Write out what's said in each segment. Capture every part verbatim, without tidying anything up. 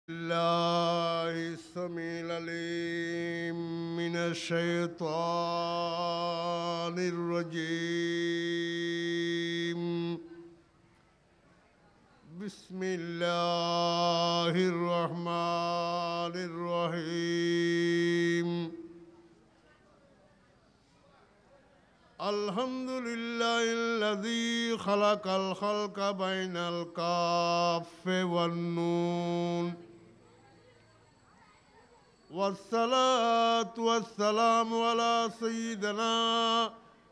الله السميع العليم من الشيطان الرجيم. بسم الله الرحمن الرحيم. الحمد لله الذي خلق الخلق بين الكاف والنون، والصلاة والسلام على سيدنا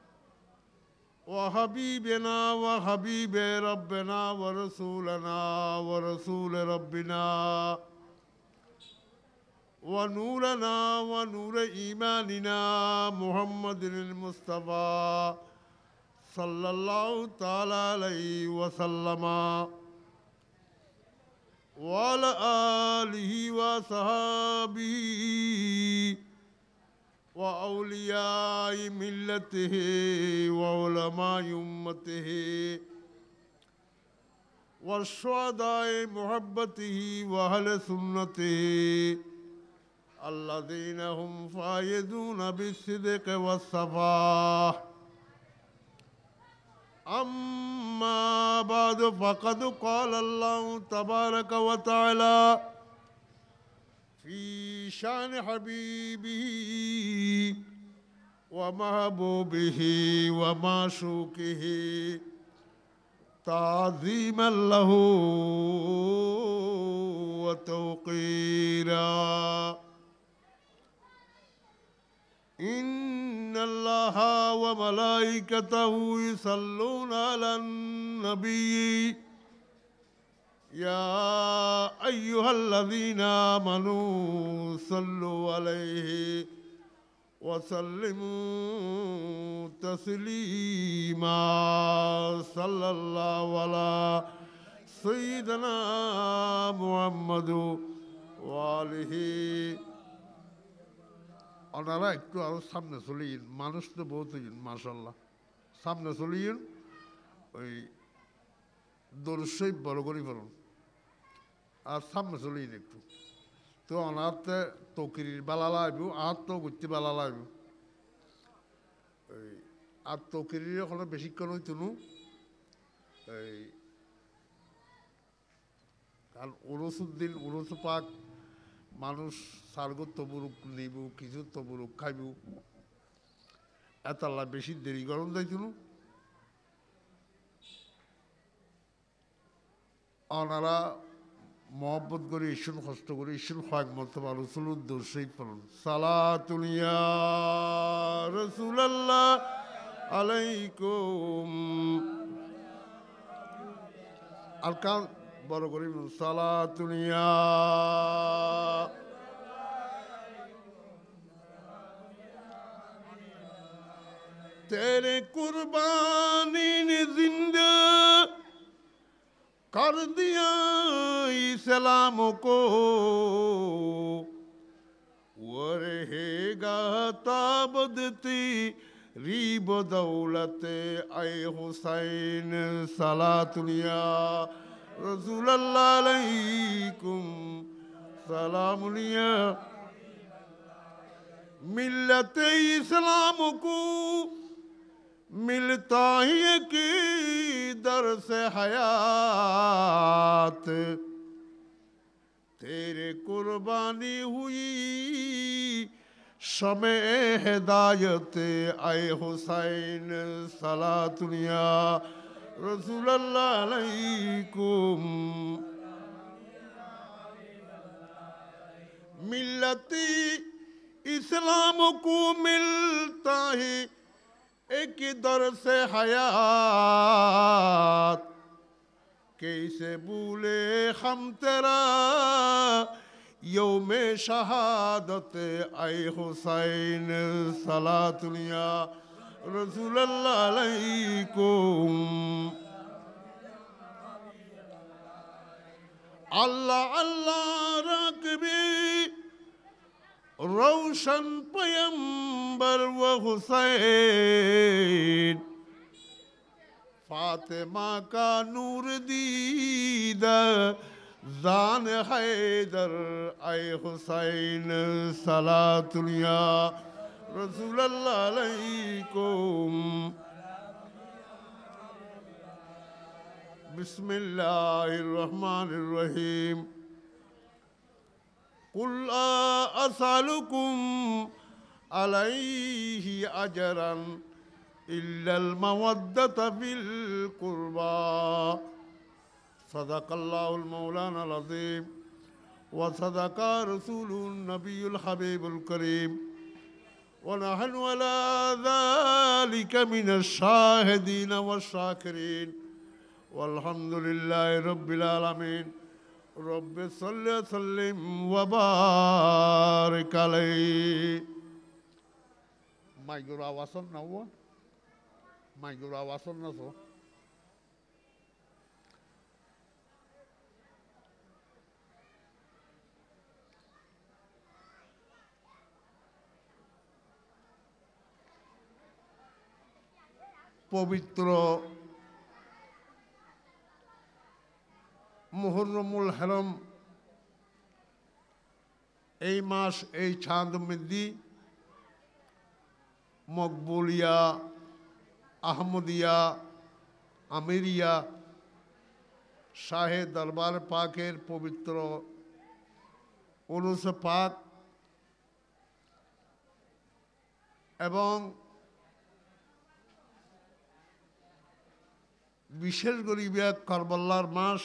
وحبيبنا وحبيب ربنا ورسولنا ورسول ربنا ونورنا ونور إيماننا محمد المصطفى صلى الله تعالى عليه وسلم وعلى آله وصحابه وأولياء ملته وعلماء أمته والشهداء محبته وأهل سنته الذين هم فائزون بالصدق والصفاء. أما بعد فقد قال الله تبارك وتعالى في شان حبيبه ومحبوبه ومعشوقه تعظيما له وتوقيرا: إن الله وملائكته يصلون على النبي يا أيها الذين آمنوا صلوا عليه وسلموا تسليما. صلى الله على سيدنا محمد وآله. ওনারা একটু আরো সামনে চলে যান, মানুষ তো বহুত মাশাআল্লাহ, সামনে চলে যান, ওই দরুদ বড় করে ফেলুন আর সামনে চলে যান একটু। তো ওনারতে তকিরির বালা লাগব, আর তো গুত্তি বালা লাগব, ওই আর তকিরির ওখানে বেশিক্ষণ হইতো নু, এই কারণ উরসুদ্দিন উরস পাক মানুষ সারগত তবুরুক নিব, কিছু তবুরুক খাইব, এতাল্লা বেশি দেরি গরম যাইছিল। ওনারা মহব্বত করে ঈশ্বর কষ্ট করে ঈশ্বর খোয়াক মর্তবা রসুল দর্শই ফলন সালাতুলিয়া রসুলাল্লাহ আলাইকুম। আর কান বড় করে সালাতুলিয়া तेरे कुर्बानी ने जिंदा कर दिया इस्लाम को, वो रहेगा ताबदती री बदौलत आए हुसैन। सलातुलिया रसूलल्लाह अलैकुम सलामुलिया। मिल्लत इस्लाम को मिलता ही कि दर से हयात, तेरे कुर्बानी हुई शमे हिदायत आए हुसैन। सलातुलिया रसूलल्लाह अलैकुम। मिल्लती इस्लाम को मिलता है एक दर से हयात, कैसे भूले हम तेरा यौम शहादत आए हुसैन। सलातुलिया रसूलल्लाह अलैकुम। अल्लाह अल्लाह रकबे रोशन पैगंबर व हुसैन, फातिमा का नूर दीदा जान हैदर आए हुसैन सलातुलिया रसूलल्लाह अलैकुम बिस्मिल्लाहिर रहमानिर रहीम कुल असअलुकुम अलैहि अजरन इल्लल मवद्दता फिल कुर्बा सदक़ल्लाहुल मौलानाल अज़ीम व सदक़ा रसूलुन नबियुल हबीबुल करीम व नहनु अला ज़ालिका मिनश शाहिदीन वश्शाकिरीन वल्हम्दुलिल्लाहि रब्बिल आलमीन रब्बि सल्लि व सल्लिम व बारिक अलैहि माइगुर आवासन ना हुआ माइगुर आवासन ना सो पवित्र मुहर्रमुल हरम এই মাস এই চাঁদ মেদি মকবুলিয়া আহমদিয়া আমিরিয়া শাহে দরবার পাকের পবিত্র উরুস পাক এবং বিশেষ করে কারবালার মাস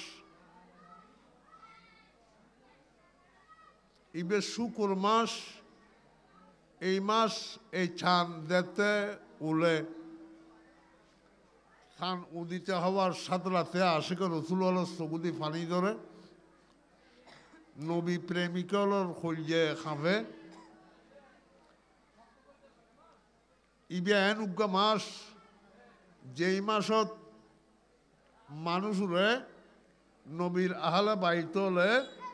ইবে শুকুর মাস এই মাস এই চাঁদ দেখতে উলে চাঁদ উদিতে হওয়ার সাথে রাতে আশিক রসুল সগুদি ফানি ধরে নবী প্রেমিকর খলজে খাবে ইবে এন উগ্গা মাস যেই মাসত মানুষরে নবীর আহলে বাইতলে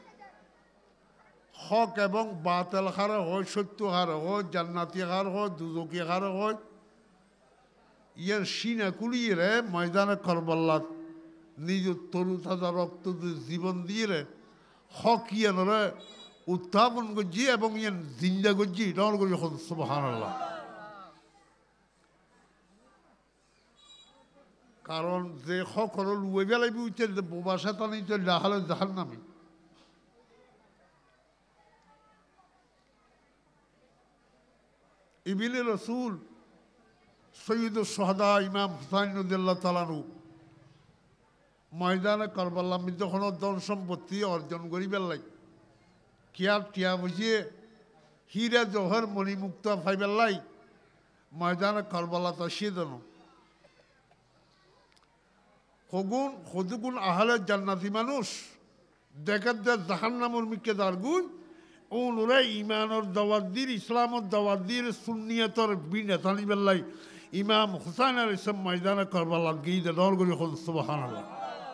হক এবং বাতিল হারে হয় সত্য হারে হয় জান্নাতি হার হয় দুজকি হারে হয় ইয়ার সিনা কুলিয়ে রে ময়দানে কারবালাত নিজ তরু তাজা রক্ত জীবন দিয়ে রে হক ইয়ান রে উত্থাপন করছি এবং ইয়ান জিন্দা করছি ডর করি এখন সুবহানাল্লাহ কারণ যে হক হল লুয়ে বেলাবি উঠে বোবা শাতানি তো ডাহালে জাহান্নামী ইবনে রসুল সৈয়দুস শুহাদা ইমাম হুসাইন রাদিয়াল্লাহু তাআলা আনহু ময়দানে কারবালা মধ্যে যখন ধন সম্পত্তি অর্জন করিবার লাই কিয়ার টিয়া বুঝিয়ে হীরা জহর মণিমুক্তা ফাইবার লাই ময়দানে কারবালা তসিয়ে দেন হগুন হদুগুন আহলে জান্নাতি মানুষ দেখার দে জাহান্নামের মিকে দারগুন ওনরে ইমানের দাওয়াত দির ইসলামের দাওয়াত দির সুন্নিয়তর বিনেতানি বেল্লাই ইমাম হুসাইন আলাইহিস সালাম ময়দানে কারবালা গিয়ে দর করে হল সুবহানাল্লাহ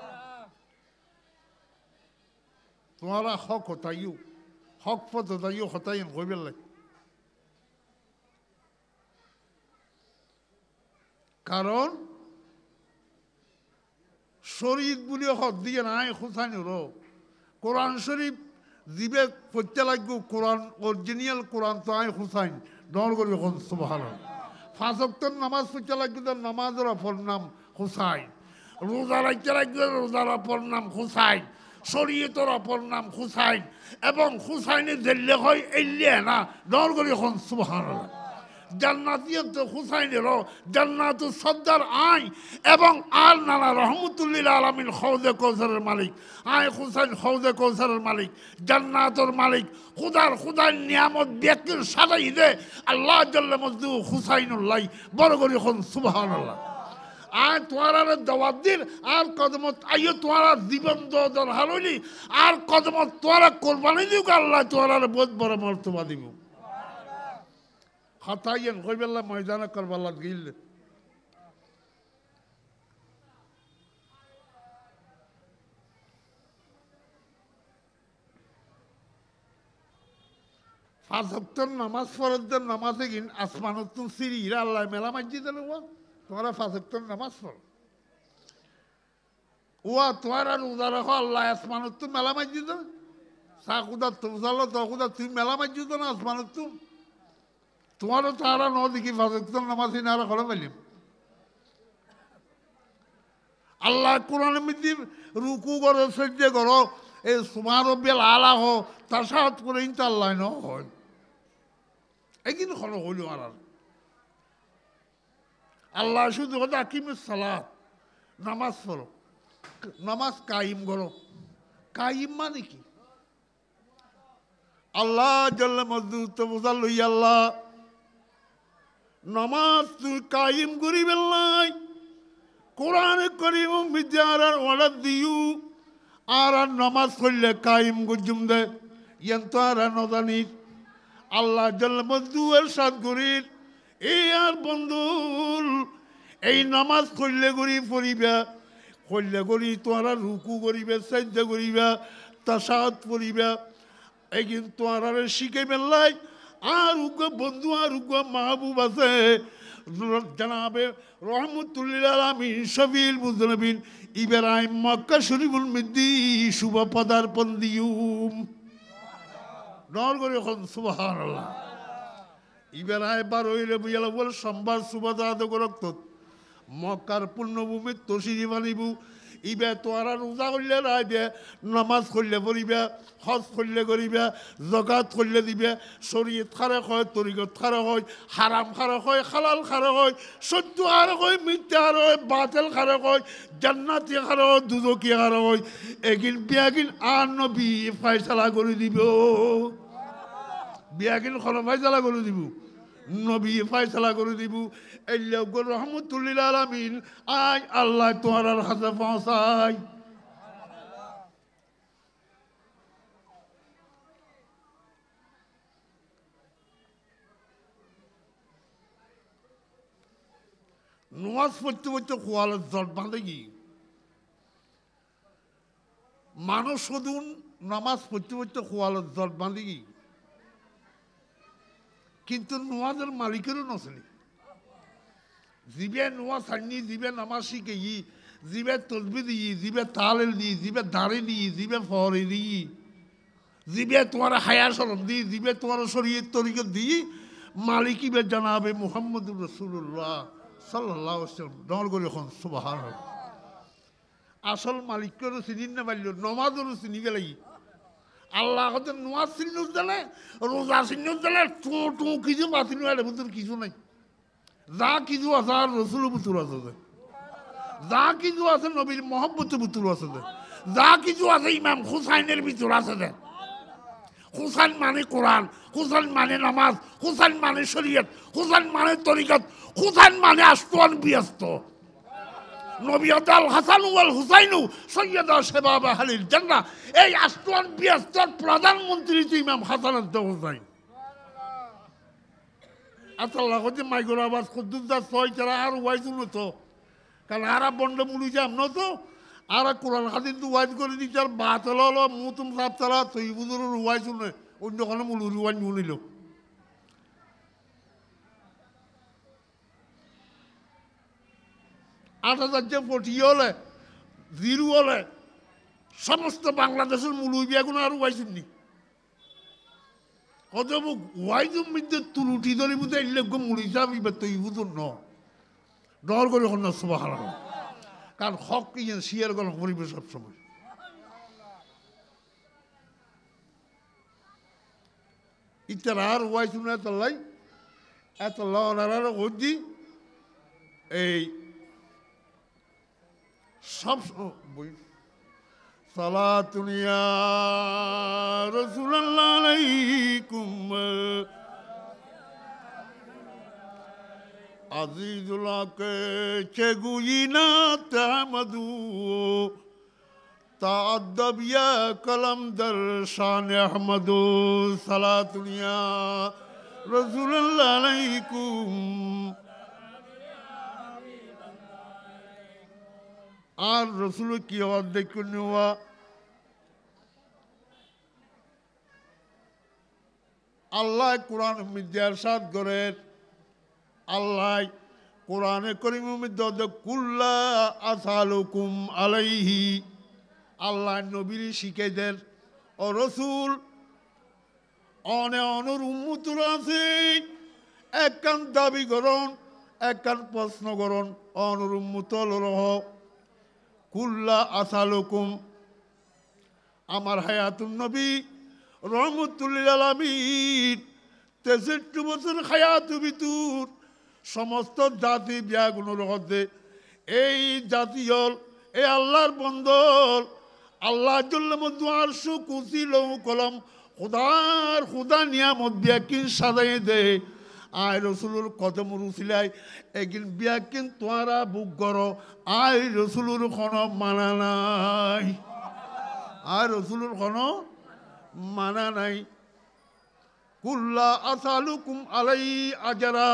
তোমারা হক হতাইও হক পথ হতাইও হতাইন হইবেল্লাই কারণ শরীয়ত বলি হক দিয়ে নাই হুসাইনের কোরআন শরীফ জিবে পড়তে লাগবে কোরআন অরিজিনাল কোরআন তো আই হুসাইন ডর করি এখন সুবহানাল্লাহ পাঁচ ওয়াক্তের নামাজ পড়তে লাগবে তো নামাজের অপর নাম হুসাইন রোজা রাখতে লাগবে রোজার অপর নাম হুসাইন শরীয়তের অপর নাম হুসাইন এবং হুসাইনের জেল্লে হয় এল্লে না ডর করি এখন সুবহানাল্লাহ জান্নাতিয়ত হুসাইনেরও জান্নাতু সদ্দার আই এবং আর নানা রহমতুল্লিল আলামিন হৌজে কৌসারের মালিক আই হুসাইন হৌজে কৌসারের মালিক জান্নাতুর মালিক খুদার খুদার নিয়ামত ব্যক্তির সাদাই দে আল্লাহ জাল্লা মজদু হুসাইনুল্লাহ বড় করে এখন সুবহানাল্লাহ আর তোমার দাওয়াত দিন আর কদমত আইও তোমার জীবন দর হারলি আর কদমত তোমার কোরবানি দিও আল্লাহ তোমার বহুত বড় মর্তবা দিব হতাইন কইবেল্লা ময়দানে কারবালাত গিললে পাঁচ ওয়াক্তের নামাজ ফরজের নামাজে গিন আসমানত সিরি ইরা আল্লাহ মেলা মাজি দিল তোমারা পাঁচ ওয়াক্তের নামাজ পড়ো ওয়া তোমার আর রোজা রাখো আল্লাহ আসমানত তো মেলা মাঝি তো চা কুদা তো বুঝালো তো কুদা তুমি মেলা মাঝি তো না আসমানত তো তোমারও তারা ন দেখি ফাজেক্তর নামাজি না খরচ পাইলাম আল্লাহ কোরআনের মধ্যে রুকু করো সহ্য করো এই সুমার বেল আলা হো তার সাহায্য করে ইনতে আল্লাহ ন হয় একদিন খরচ হইল আর আল্লাহ শুধু কথা আকিমে সালাত নামাজ পড়ো নামাজ কাইম করো কাইম মানে কি আল্লাহ জাল্লা মজদুর তো বোঝা লই আল্লাহ নামাজ তুই কাইম করিবেন নাই কোরআন করিম বিদ্যার অর্ডার দিউ আর আর নামাজ পড়লে কাইম গুজুম দে ইয়ান তো আর নজানি আল্লাহ জাল্লা মজদুর সাদ করির এই আর বন্ধুল এই নামাজ পড়লে করি পড়িবা পড়লে করি তোরা রুকু করিবে সাজদা করিবা তাসাদ পড়িবা একদিন তোরা শিখে মেলাই আর উগ্র বন্ধু আর উগ্র মাহবুব আছে জানাবে রহমতুল্লাহ আলামিন শফিল মুজনবিন ইব্রাহিম মক্কা শরীফুল মিদ্দি শুভ পদার্পণ দিউম নর করে এখন সুবহানাল্লাহ ইব্রাহিম বার হইলে বুঝালা বলে সোমবার সুবাদ করত মক্কার পূর্ণভূমি তসিরি বানিবু ইবে তোরা রোজা করলে রাইবে নামাজ করলে পড়িবে হজ করলে করিবে জকাত করলে দিবে শরীয়ত খারে হয় তরিকত খারে হয় হারাম খারে হয় হালাল খারে হয় সত্য খারে হয় মিথ্যা খারে হয় বাতিল খারে হয় জান্নাতি খারে হয় দুজকি খারে হয় এগিন বিয়াগিন আর নবী ফয়সালা করে দিব বিয়াগিন খনো ফয়সালা করে দিব নবী ফয়সালা করে দিব এই লোক রহমতুল্লাহ আলামিন আয় আল্লাহ তোমার হাতে পৌঁছাই নামাজ পড়তে পড়তে খোয়ালের জট বাঁধে কি মানুষ শুধু নামাজ পড়তে পড়তে খোয়ালের জট বাঁধে কি কিন্তু নামাজের মালিকেরও নচলে জিবে নোয়া সান্নি জিবে নামাজ শিখে ই জিবে তসবি দিই জিবে তালেল দিই জিবে দাঁড়ে দিই জিবে ফরে দিই জিবে তোমার হায়া সরম দিই জিবে তোমার শরীর তরিকত দিই মালিক ইবে জানাবে মুহাম্মদুর রাসূলুল্লাহ সাল্লাল্লাহু আলাইহি ওয়াসাল্লাম ডর করে এখন সুবহানাল্লাহ আসল মালিককেও চিনি না পারল নমাজেরও চিনি গেলে আল্লাহ হতে নোয়াজ চিহ্ন দিলে রোজা চিহ্ন দিলে টু টু কিছু বাতিল বুঝতে কিছু নাই যা কিছু আছে আর রসুল পুতুর আছে যা কিছু আছে নবীর মহব্বত পুতুর আছে যা কিছু আছে ইমাম হুসাইনের ভিতর আছে দে হুসাইন মানে কোরআন হুসাইন মানে নামাজ হুসাইন মানে শরীয়ত হুসাইন মানে তরিকত হুসাইন মানে আস্তওয়ান বিয়স্ত নবী আল হাসান ওয়াল হুসাইনু সৈয়দা শাবাব আহলিল জান্নাহ এই আস্তওয়ান বিয়স্তর প্রধানমন্ত্রী তো ইমাম হাসান আর হুসাইন আল্লাহ হচ্ছে মাইগোর আবাস কদ্দুসদা ছয় তারা আর ওয়াইজ তো কারণ আর বন্ড মুড়ি যাম ন তো আর কোরআন হাদিস তো ওয়াইজ করে দিচ্ছে আর বাতল হলো মুতুম সাপ তারা তৈ বুজুর ওয়াইজ শুনে অন্য কোনো মুলু ওয়াইজ মুনিল আট হাজার যে পটি হলে জিরু হলে সমস্ত বাংলাদেশের মুলু বিয়াগুলো আর ওয়াইজ শুনি কত ওয়াইজুম মধ্যে তুলুটি ধরে বুঝে এলে মুড়ি যাবি বা তৈ বুঝুন ন ডর করে এখন সুবহানাল্লাহ কারণ হক ইয়ে শিয়ার গল্প করিবে সবসময় ইতার আর ওয়াইজ শুনে এত লাই এত লার হজি এই সব বই সালাতুন ইয়া রাসূলুল্লাহ আলাইকুম আজিজুল্লাহ কে চেগুইনা তাহমদু তাআদ্দাব ইয়া কলমদার শান আহমদু সালাতুন ইয়া রাসূলুল্লাহ আলাইকুম আর রসুল কি আওয়াজ দেখুন নেওয়া আল্লাহ কোরআন মিদ্যার সাথ করেন আল্লাহ কোরআনে কারীমের মধ্যে কুল্লা আসালুকুম আলাইহি আল্লাহ নবীর শিখাই দেন ও রসুল অনে অনুর উম্মতুর আছে এক কান দাবি করন এক কান প্রশ্ন করন অনুর উম্মত রহ কুল্লা আসালুকুম আমার হায়াতুন নবী রহমতুল্লিল আলামিন তেষট্টি বছর হায়াত ভিতর সমস্ত জাতি বিয়াগুলোর মধ্যে এই জাতি হল এই আল্লাহর বন্দর আল্লাহ জল্লার সু কুসি লৌ কলম খুদার খুদা নিয়ামত বিয়াকিন সাজাই দে আয় রসুলুর কদম রুসিলাই একদিন বিয়াকিন তোয়ারা বুক করো আয় রসুলুর কোনো মানা নাই আর রসুলুর কোনো মানা নাই কুল্লা আসালুকুম আলাই আজারা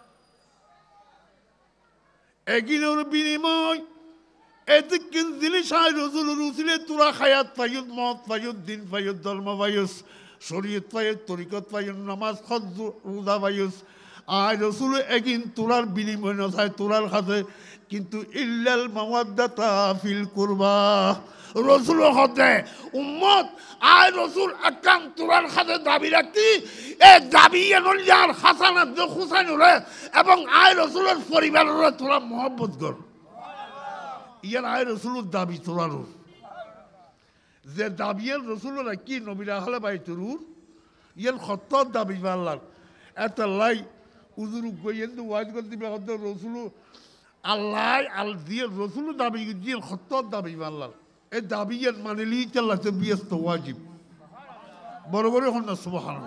এগিনোর বিনিময় এদিকিন জিনিস আয় রসুল রুসিলে তোরা খায়াত ফায়ুদ মত ফায়ুদ দিন ফায়ুদ ধর্ম ফায়ুস শরীয়ত ফায়ুদ তরিকত ফায়ুদ নামাজ খদ রোজা ফায়ুস আয় রসুল এগিন তোরার বিনিময় নথায় তোরার খাতে কিন্তু ইল্লাল মাওয়াদ্দাতা ফিল কুরবা রসুল হতে উম্মত আয় রসুল একান তোরার খাতে দাবি রাখতি এ দাবি এনল যার হাসানাত হুসাইন রে এবং আয় রসুলের পরিবারের তোরা মহব্বত কর ইয়ার আয় রসুলের দাবি তোরার যে দাবিয়ের রসুলের কি নবীরা হলে বাই তরুর ইয়ার সত্তর দাবি পাল্লার এত লাই উজুর গইয়েন ওয়াজ করে দিবে হতে রসুল আল্লাহ আল দিয়ে রসুল দাবি দিয়ে সত্তর দাবি পাল্লার এই দাবি ইয়ার মানিলি চাল্লাতে বিয়স্ত ওয়াজিব বড় করে হন না সুবহানাল্লাহ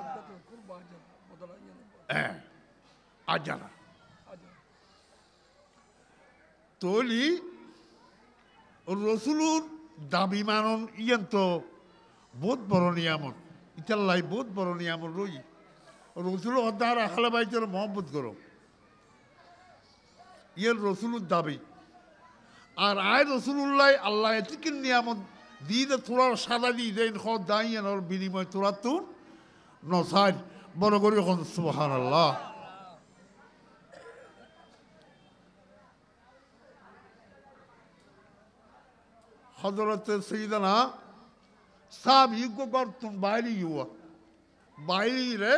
হ্যাঁ আজারা তলি রসুলুর দাবি মানন ইয়ান তো বহুত বড় নিয়ামত ইতাল্লাই বহুত বড় নিয়ামত রই রসুল হদ্দার আখালা বাইতের মহব্বত করো ইয়ার রসুলুর দাবি আর আয় রসুল্লাহ আল্লাহ এতিকে নিয়ামত দিয়ে দে তোরার সাদা দিয়ে দেন খদ দাইয়ানোর বিনিময় তোরা তো নসার বড় করে এখন সুবহানাল্লাহ হযরত সৈয়দনা সাব ইগো করতুন বাইরে ইউয়া বাইরে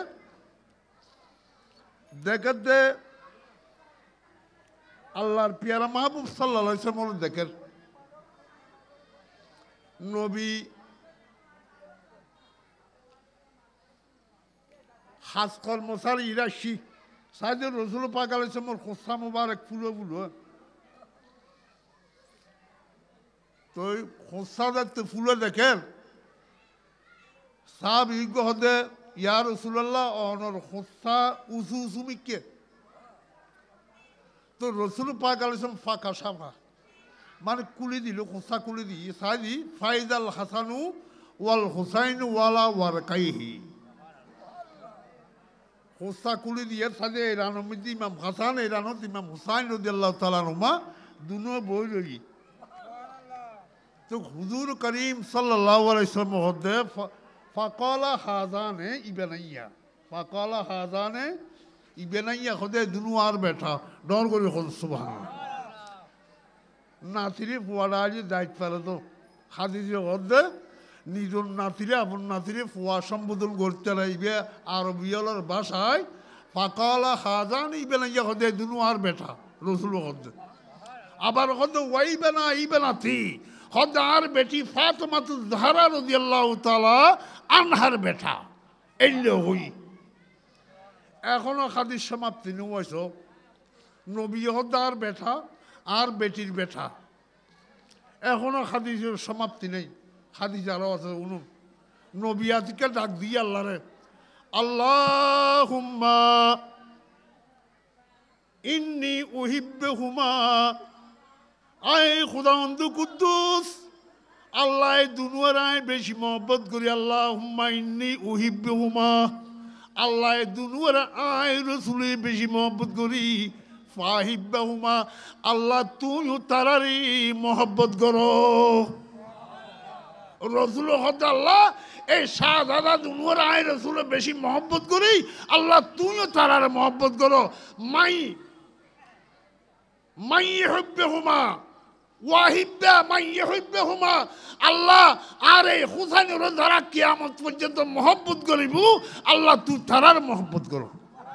দেখতে আল্লাহর পিয়ারা মাহবুব সাল্লাল্লাহু আলাইহি ওয়াসাল্লাম দেখেন নবী খাস কর্মচারী ইরাশি সাইদের রসুল পাক আলাইহিস সালাম খোসা মুবারক ফুলো ফুলো তো খোসা দেখতে ফুলো দেখেন সাব ইগো হদে ইয়া রাসূলুল্লাহ অনর খোসা উসু উসু মিকে তো রসুল পাক আলাইহিস সালাম ফাঁকা সাফা মানে কুলি দিল খোসা কুলি দি সাইদি ফাইজাল হাসানু ওয়াল হুসাইন ওয়ালা ওয়ারকাইহি খোসা কুলি দিয়ে সাজে এরানোর মধ্যে ইমাম হাসান এরানোর ইমাম হুসাইন রাদিয়াল্লাহু তাআলা আনহুমা দুনো বই রই তো হুজুর করিম সাল্লাল্লাহু আলাইহি ওয়াসাল্লাম হদে ফাকালা হাজানে ইবনাইয়া ফাকালা হাজানে ইবনাইয়া হদে দুনো আর বেটা ডর করে হল সুবহানাল্লাহ নাতিরে ফুয়াড়াজি দায়িত্ব ফেলে তো হাদিসে হদে নিজের নাতিরে আপন নাতিরে ফুয়া সম্বোধন করতে লাগবে আরবিয়ালার ভাষায় ফাকালা হাজান ইবনাইয়া হদে দুনো আর বেটা রসুল হদে আবার হদে ওয়াইবেনা ইবনাতি হদে আর বেটি ফাতেমাতু জাহরা রাদিয়াল্লাহু তাআলা আনহার বেটা এলে হই এখনো হাদিস সমাপ্তি নয়ছ নবী হদে আর বেটা আর বেটির বেটা এখনো হাদিসের সমাপ্তি নেই হাদিস আরো আছে উনুন নবিয়াতিকে ডাক দিয়ে আল্লাহ রে আল্লাহুম্মা ইন্নী উহিব্বুহুমা আয় খুদাবন্ধু কুদ্দুস আল্লাহ দুনুয়ারায় বেশি মহব্বত করি আল্লাহুম্মা ইন্নী উহিব্বুহুমা আল্লাহ দুনুয়ারা আয় রসুলে বেশি মহব্বত করি ফাহিব্বাহুমা আল্লাহ তুইও তারারি মহব্বত করো রসুল হতে আল্লাহ এই শাহজাদা দুনুয়ার আয় রসুল বেশি মহব্বত করি আল্লাহ তুইও তারার মহব্বত করো মাই মান ইউহিব্বুহুমা ওয়াহিব্বা মান ইউহিব্বুহুমা আল্লাহ আর এই হুসাইনের যারা কিয়ামত পর্যন্ত মহব্বত করিব আল্লাহ তুই তারার মহব্বত করো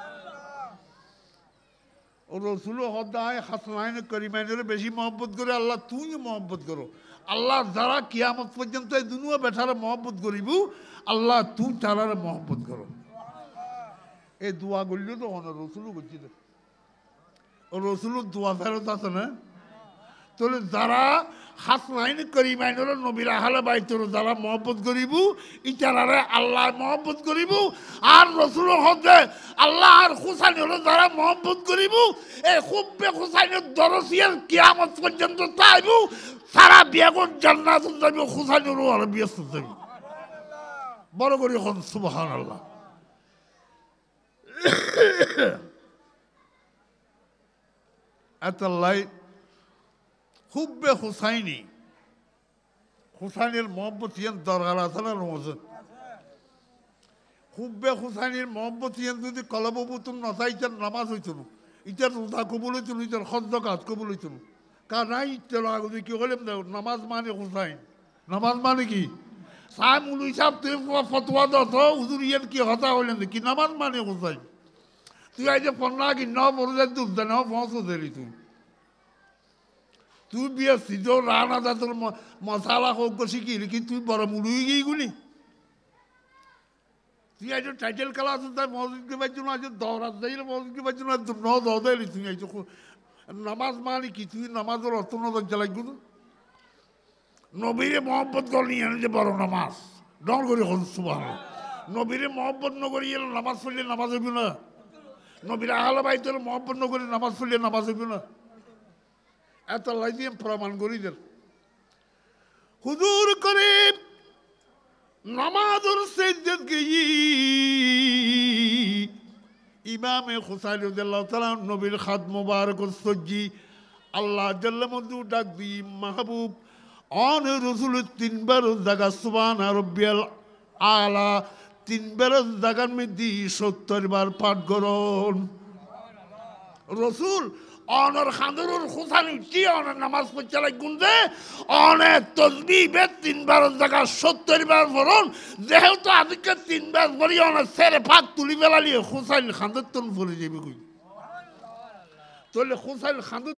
ও রসুল হদায় হাসনাইন করিমাইনের বেশি মহব্বত করে আল্লাহ তুই মহব্বত করো আল্লাহ যারা কিয়ামত পর্যন্ত এই দুনিয়া বেঠারে মহব্বত করিব আল্লাহ তুই তারার মহব্বত করো এই দোয়া করলেও তো অনেক রসুলও করছিল ও রসুলের দোয়া ফেরত আছে না তাহলে যারা হাসনাইন করিমাইনের নবীর আহলে বাইতের যারা মহব্বত করিব ইতারারে আল্লাহ মহব্বত করিব আর রসুল হদে আল্লাহ আর হুসাইনের যারা মহব্বত করিব এই হুব্বে হুসাইনের দরসিয়ার কিয়ামত পর্যন্ত তাইব সারা বিয়াগুন জান্নাত যাইব হুসাইনের আর বিয়াস যাইব বড় করে হন সুবহানাল্লাহ এতাল্লাই হুব্বে হুসাইনি হুসাইনের মহব্বত ইয়ান দরকার আছে না রোজে হুব্বে হুসাইনের মহব্বত ইয়ান যদি কলববুতুম নথা ইটার নামাজ হইত না ইটার রোজা কবুল হইত না ইটার খদ্দ কাজ কবুল হইত না কার নাই ইটার আগে কি হলে নামাজ মানে হুসাইন নামাজ মানে কি সাহেব মুলুই সাহেব তুই ফতোয়া দত হুজুর ইয়ান কি হতা হইলেন কি নামাজ মানে হুসাইন তুই আজ পন্না কি ন বড় দুধ দেন পৌঁছ দিলি তুই তুই বিয়ে সিদ্ধ রানা দা তোর মশালা হোক শিখিলি কি তুই বড় মুড়ি গিয়ে গুলি তুই আজ টাইটেল খেলা আছে তাই মসজিদকে পাইছ না আজ দৌড়াত যাই মসজিদকে পাইছ না ন দৌড়াইলি তুই আইছ নামাজ মানে কি তুই নামাজের অর্থ নজর লাগবে না নবীরে মহব্বত করলি যে বড় নামাজ ডর করে হল সুবাহ নবীরে মহব্বত নকরি এলে নামাজ পড়লে নামাজ হইব না নবীর আহলে বাইতের মহব্বত নকরি নামাজ পড়লে নামাজ হইব না এত লাই দিয়ে প্রমাণ করি দেন হুজুর করিম নামাজের সেজদাত গিয়ে ইমামে হুসাইন রাদিয়াল্লাহু তাআলা নবীর খাদ মুবারক সজ্জি আল্লাহ জাল্লা মদু ডাক দি মাহবুব অন রাসূল তিনবার জায়গা সুবহান রাব্বিয়াল আলা তিনবার জায়গার মধ্যে সত্তর বার পাঠ করুন রসুল অনর খান্দরুর হুসাইন কি অনর নামাজ পড়তে লাগুন যে অনেক তসবিহ বে তিনবার জায়গা সত্তর বার পড়ুন যেহেতু আজকে তিনবার পড়ি অনেক সেরে ফাঁক তুলি বেলালি হুসাইন খান্দর তন পড়ে যাবে কই তাহলে হুসাইন খান্দর